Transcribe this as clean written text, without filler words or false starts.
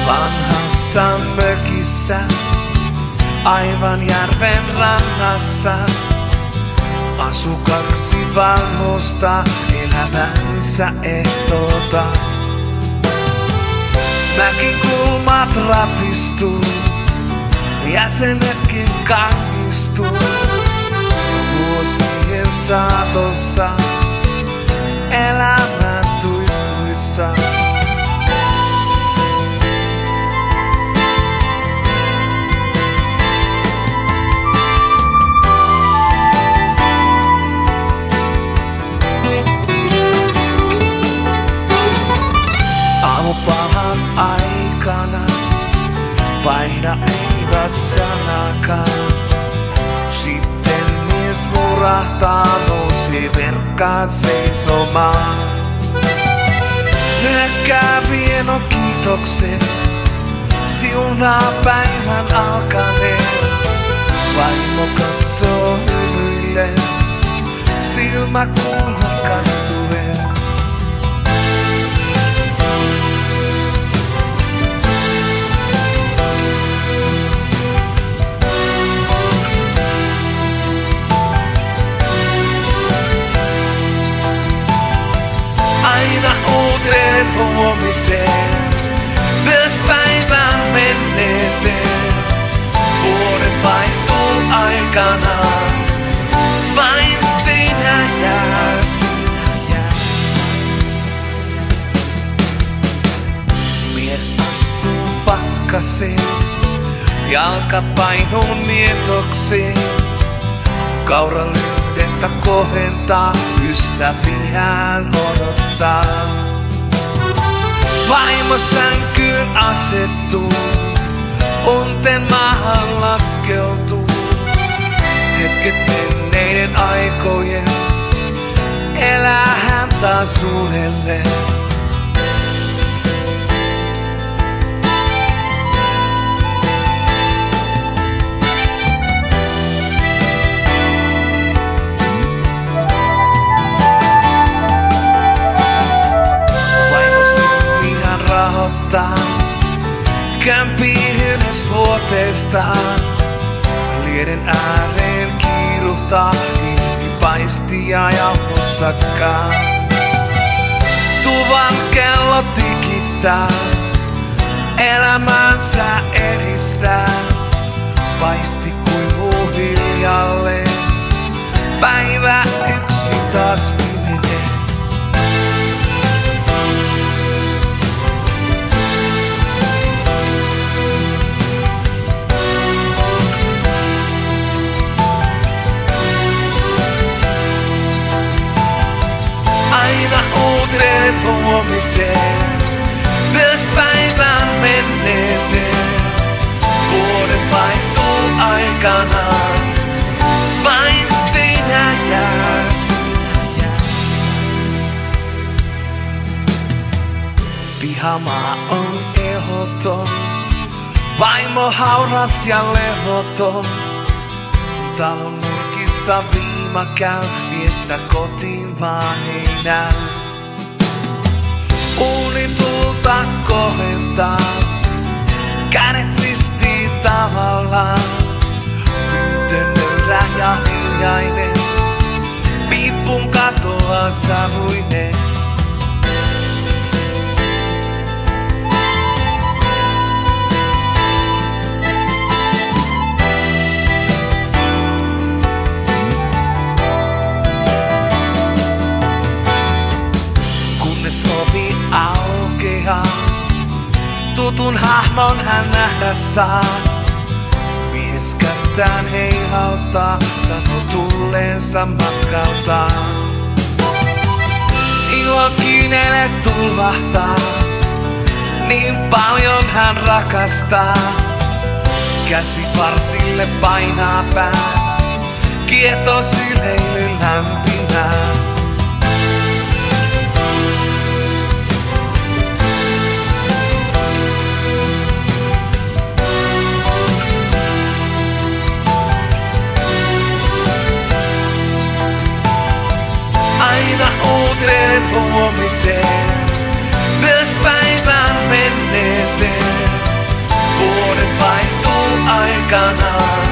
Vanhassa mökissä, aivan järven rannassa, asu kaksi vanhusta elämänsä ehdolta. Mäkin kulmat rapistuu, jäsenetkin kangistuu. Vuosien saatossa, elämän tuiskuissa. Aamupahan aikana, vaihda eivät sanakaan. Sitten mies murahtaa, nousi verkkaan seisomaan. Nyökkää pieno kiitoksen, siunaa päivän alkaneen. Vaimo katsoo hymyillen, silmä kulmakastuen. Aina uuteen huomiseen, myös päivän menneeseen. Vuodet vaihtuu aikanaan, vain sinä jää, sinä jää. Mies astuu pakkaseen, jalka painuu mietokseen. Kauralyhdettä kohentaa, ystäviään odottaa. Vaimo sänkyyn asettuu, unten maahan laskeutuu. Hetket menneiden aikojen, elää hän taas uudelleen. Kämpii yhdessä vuoteestaan, lieden ääreen kiiruhtaa, hiili paistia jauhossakkaa. Tuvan kello tikittää, elämänsä edistää, paisti kuivuu hiljalleen, päivä yksin taas pimenee. Aina uuteen huomiseen, myös päivän menneeseen. Vuodet vaihtuu aikanaan, vain sinä jää, sinä jää. Pihamaa on ehdoton, vaimo hauras ja levoton. Talon nurkista viima käy, miestä kotiin vaan ei näy. Uuni tulta kohentaa, kädet ristiin tavallaan. Tytön nöyrä ja hiljainen, piippun katoa savuinen. Ovi aukeaa, tutun hahmon hän nähdä saa. Mies kättään heihauttaa, sano tulleensa matkaltaan. Ilon kiinele tulvahtaa, niin paljon hän rakastaa. Käsi varsille painaa pää, kieto syleily lämpimää. Aina uuteen huomiseen, myös päivän menneeseen. aikanaan.